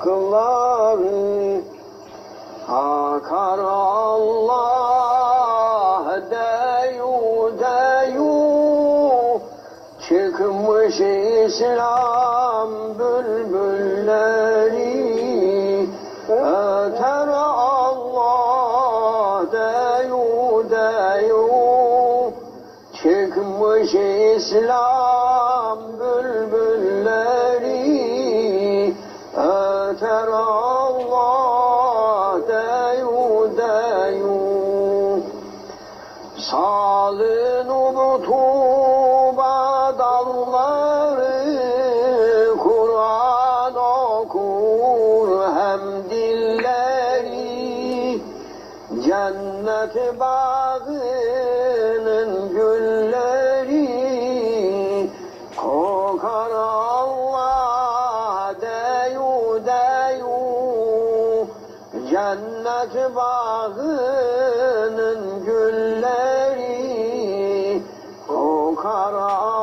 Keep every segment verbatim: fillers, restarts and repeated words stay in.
ırmakları akar Allah deyu deyu. Çıkmış İslam bülbülleri öter Allah deyu deyu. Çıkmış İslam bülbülleri öter Allah deyu deyu. Salın unutuba dalları Kur'an okur hem dilleri. Cennet bağının gülleri kokar Allah deyu deyu. Cennet bağının gülleri kokar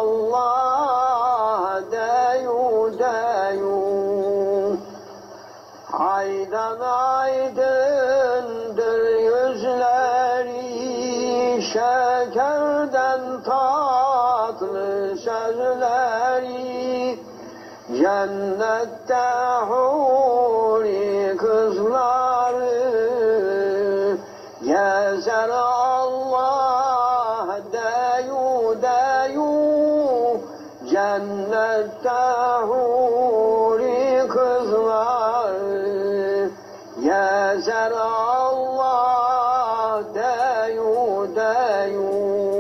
Allah deyu deyu. Aydan aydındır yüzleri, şekerden tatlı sözleri. Cennette huri kızları gezer Allah deyu deyu. Cennette huri kızları gezer Allah deyu deyu.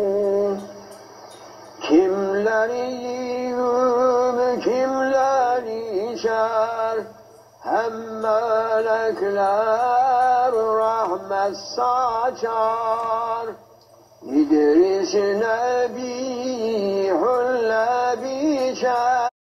Kimleri yiyip kimleri içer, hem melekler rahmet saçar. İdris Nebi